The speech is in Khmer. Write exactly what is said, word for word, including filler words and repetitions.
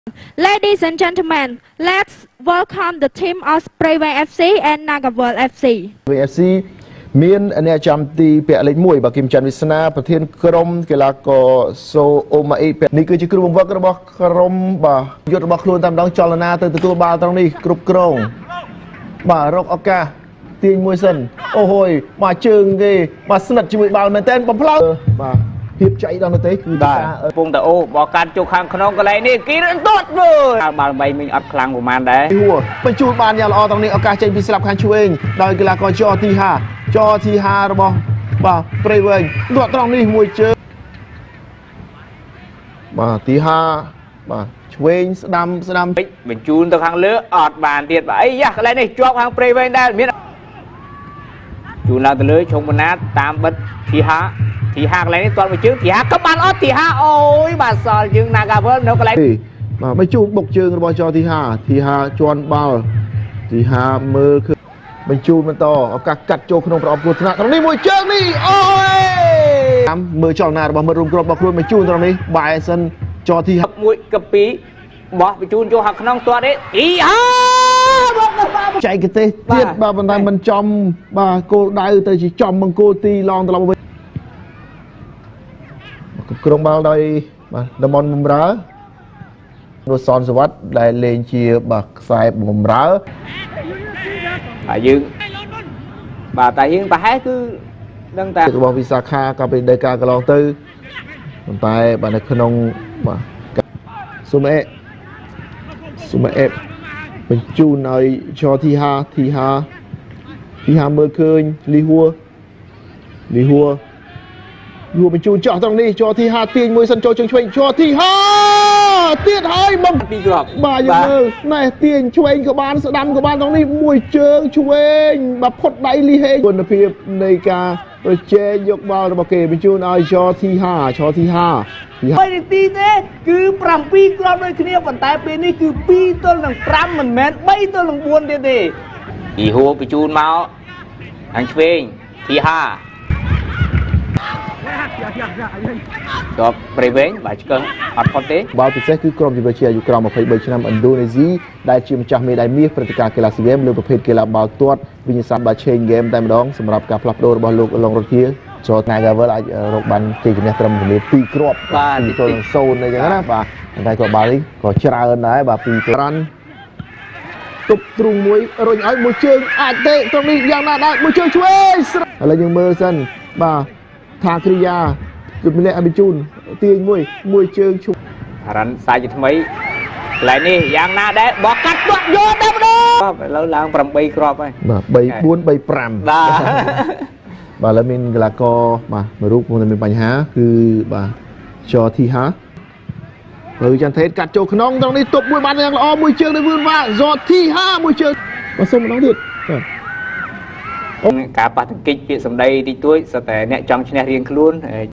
Ladies and gentlemen, let's welcome the team of Sprayvay ép xê and Nagaworld ép xê. ép xê មានអ្នកចាំទីពាក់លេខមួយបាទគឹមច័ន្ទវាសនាប្រធានក្រុមកីឡាករសូអូម៉ាអ៊ីនេះគឺជាគ្រូបង្វឹករបស់ក្រុមបាទយុទ្ធរបស់ខ្លួនតាមដងចលនាទៅទទួលបាល់ត្រង់នេះគ្រប់គ្រងបាទរកឱកាសទាញមួយសិនអូហូយបាទជើងគេបាទស្និទ្ធជាមួយបាល់មែនតើបំផ្លើបាទភាពចៃដល់នោះទេគឺបាទពងតាអូបោះកាត់ជុកខាងក្នុងកន្លែងនេះគេរត់ទៅបាល់បីមិញអត់ខ្លាំងប្រហែលដែរហួរបញ្ជូនបានយ៉ាងល្អត្រង់នេះឱកាសចេញពីស្លាប់ខាងឆ្វេងដោយកីឡាករចអទីហាចអទីហារបស់បាទព្រៃវែងដកត្រង់នេះមួយជើងបាទទីហាបាទឆ្វេងស្ដាំស្ដាំបញ្ជូនទៅខាងលើអត់បានទៀតបាទអីយ៉ាកន្លែងនេះជាប់ខាងព្រៃវែងដែរមានជូនឡើងទៅលើឈុំបណ្ណាតាមបិទទីហាទីហាកន្លែងនេះទាត់មួយជើងទីហាក៏បានអត់ទីហាអូយបាទសល់យើង Nagaworld នៅកន្លែងបាទបញ្ជូនបុកជើងរបស់ចទីហាទីហាជន់បាល់ទីហាមើលគឺបញ្ជូនបន្តឱកាសកាត់ចូលក្នុងប្រអប់គ្រោះថ្នាក់ត្រង់នេះមួយជើងនេះអូយតាមមើលចលនារបស់មិត្តរួមក្រុមរបស់ខ្លួនបញ្ជូនត្រង់នេះបាយសិនចទីហាមួយកពីបោះបញ្ជូនចូលខាងក្នុងទាត់នេះអ៊ីហាចែកទេសទៀតបាទប៉ុន្តែមិនចំបាទគោលដៅទៅជាចំបង្គោលទីឡងត្រឡប់វិញគ្រប់គ្រងបាល់ដោយបាទដមនបំរើនោះសនសវត្តដែលលេងជាបាទខ្សែបំរើបាទយើងបាទតែយើងប្រហែលគឺដឹងតែរបស់វិសាខាក៏ពីដីកាកន្លងទៅប៉ុន្តែបាទនៅក្នុងបាទស៊ុំអេស៊ុំអេបញ្ជូនឲ្យចទីហាទីហាទីហាមើលឃើញលីហួរលីហួរយួរបញ្ជូនចោះត្រង់នេះចទីហាទាញមួយសិនចូលជើងឆ្វេងចទីហាទៀតហើយបំពីគ្រាប់បាទយើងមើលណែទាញឆ្វេងក៏បានស្ដាំក៏បានត្រង់នេះមួយជើងឆ្វេងបាទផុតដៃលីហេគុណភាពនៃការប្រជែងយកបាល់របស់គេបញ្ជូនឲ្យចទីហាចទីហាបីនាទីទេគឺប្រាំពីរគ្រាប់ដូចគ្នាប៉ុន្តែពេលនេះគឺពីរទល់នឹងប្រាំមិនមែនបីទល់នឹងបួនទៀតទេអ៊ីហួរបញ្ជូនមកខាងឆ្វេងទីហាដបព្រៃវែងបាទឆ្កឹងអត់ផុតទេបាល់ពិសេសគឺក្រុមជម្រើសជាអាយុក្រោមยี่สิบสามឆ្នាំឥណ្ឌូនេស៊ីដែលជាម្ចាស់មេដាយមាសព្រឹត្តិការណ៍កីឡាស៊ីហ្គេមលើប្រភេទកីឡាបាល់ទាត់វិញ្ញាសាបាឆេងហ្គេមតែម្ដងសម្រាប់ការផ្លាស់ប្ដូររបស់លោកឡុងរ៉ូធាចូល Nagaworld អាចរកបានជ័យជំនះត្រឹមកម្រិតពីរគ្រាប់បាទចូលនឹងសូនអីចឹងណាបាទតែក៏បាល់នេះក៏ច្រើនដែរបាទពីរក្រាន់ទប់ទ្រូងមួយរុញឲ្យមួយជើងអាចទេត្រង់នេះយ៉ាងណាដែរមួយជើងឆ្វេងឥឡូវយើងមើលសិនបាទថាគ្រិយាគឺម្នាក់ឲ្យបញ្ជូនទាញមួយមួយជើងឈប់រ៉ាន់សាយជាថ្មីកន្លែងនេះយ៉ាងណាដែរបោះកាត់ទាត់យកតែម្ដងឥឡូវឡើងប្រាំបីគ្រាប់ហើយបាទបីបួនបីប្រាំបាទបាទឥឡូវមានកីឡាករបាទមួយរូបគង់តែមានបញ្ហាគឺបាទចទីហាបើចន្ទថេតកាត់ចូលក្នុងត្រង់នេះទប់មួយបានយ៉ាងល្អមួយជើងទៅវឿនវ៉ាចទីហាមួយជើងបាទសុំម្ដងទៀតបាទការប៉ះទង្គិចពាក្យសម្ដីតិចតួចសុទ្ធតែអ្នកចង់ឈ្នះរៀងខ្លួន